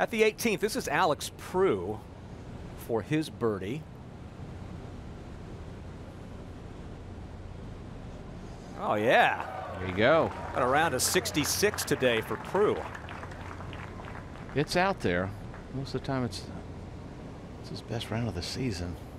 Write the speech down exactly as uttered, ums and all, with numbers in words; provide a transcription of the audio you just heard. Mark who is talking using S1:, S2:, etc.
S1: At the eighteenth, this is Alex Prugh for his birdie. Oh, yeah.
S2: There you go.
S1: Got around a sixty-six today for Prugh.
S2: It's out there. Most of the time, it's, it's his best round of the season.